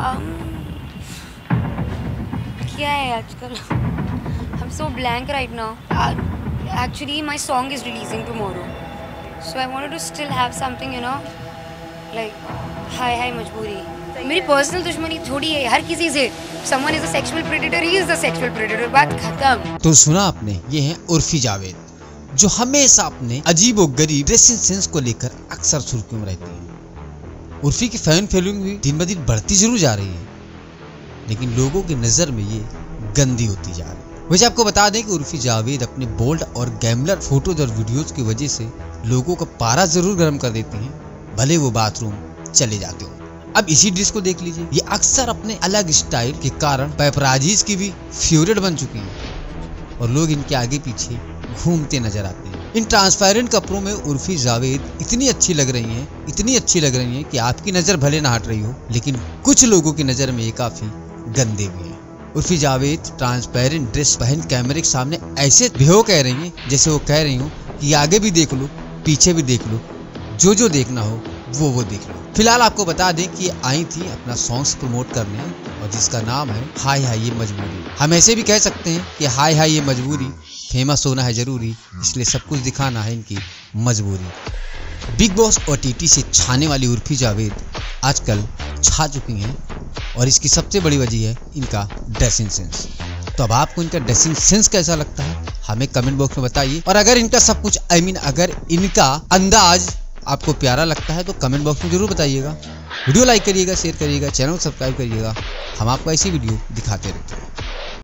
क्या है आजकल? I'm so blank right now. Actually, my song is releasing tomorrow, so I wanted to still have something, like hi मजबूरी. मेरी personal दुश्मनी थोड़ी है हर किसी से. Someone is a sexual predator, he is a sexual predator. बात खत्म. तो सुना आपने, ये है उर्फी जावेद, जो हमेशा अपने अजीबोगरीब ड्रेसिंग सेंस को लेकर अक्सर सुर्खियों में रहती है। उर्फी की फैन फॉलोइंग भी दिन ब दिन बढ़ती जरूर जा रही है, लेकिन लोगों की नजर में ये गंदी होती जा रही है। वैसे आपको बता दें कि उर्फी जावेद अपने बोल्ड और गैम्बलर फोटोज और वीडियोस की वजह से लोगों का पारा जरूर गर्म कर देती हैं, भले वो बाथरूम चले जाते हो। अब इसी ड्रेस को देख लीजिए, ये अक्सर अपने अलग स्टाइल के कारण पैपराजीज की भी फेवरेट बन चुकी हैं और लोग इनके आगे पीछे घूमते नजर आते हैं। इन ट्रांसपेरेंट कपड़ों में उर्फी जावेद इतनी अच्छी लग रही हैं कि आपकी नजर भले ना हट रही हो, लेकिन कुछ लोगों की नजर में ये काफी गंदे भी हैं। उर्फी जावेद ट्रांसपेरेंट ड्रेस पहन कैमरे के सामने ऐसे बेहो कह रही हैं जैसे वो कह रही हूँ कि आगे भी देख लो, पीछे भी देख लो, जो देखना हो वो देख लो। फिलहाल आपको बता दें कि आई थी अपना सॉन्ग्स प्रमोट करने, और जिसका नाम है हाय हाय ये मजबूरी। हम ऐसे भी कह सकते हैं कि हाय हाय ये मजबूरी, फेमस होना है जरूरी, इसलिए सब कुछ दिखाना है इनकी मजबूरी। बिग बॉस OTT से छाने वाली उर्फी जावेद आजकल छा चुकी हैं, और इसकी सबसे बड़ी वजह है इनका ड्रेसिंग सेंस। तो अब आपको इनका ड्रेसिंग सेंस कैसा लगता है हमें कमेंट बॉक्स में बताइए, और अगर इनका सब कुछ अगर इनका अंदाज आपको प्यारा लगता है तो कमेंट बॉक्स में जरूर बताइएगा। वीडियो लाइक करिएगा, शेयर करिएगा, चैनल को सब्सक्राइब करिएगा। हम आपको ऐसी वीडियो दिखाते रहते हैं।